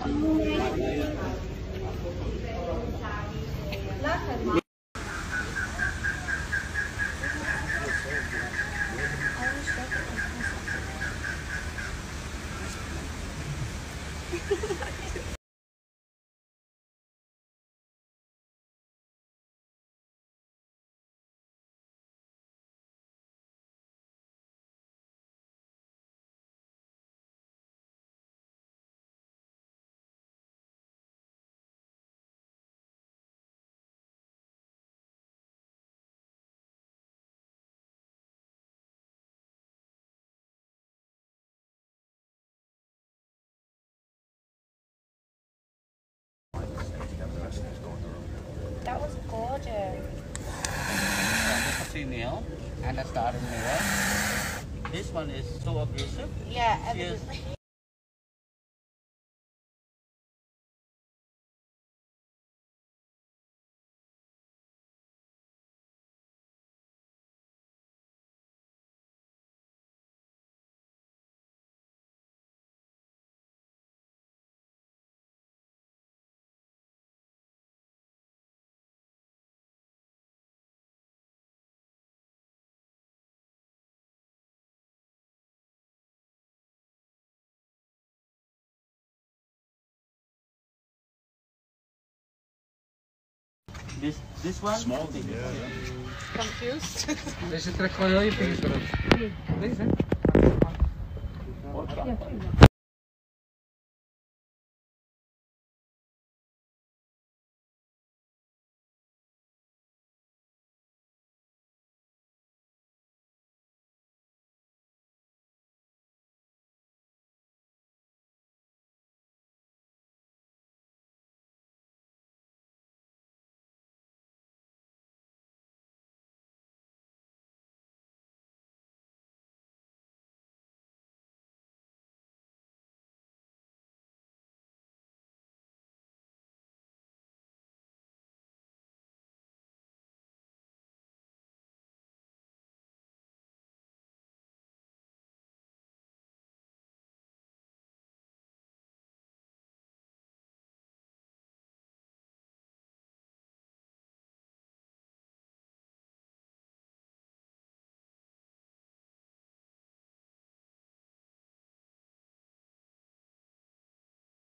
That was gorgeous. That's a female and a starter male. This one is so aggressive. Yeah, Yes. This one? Small. Yeah. Confused? Deze trekt gewoon heel je vingers erop. Deze? Ja,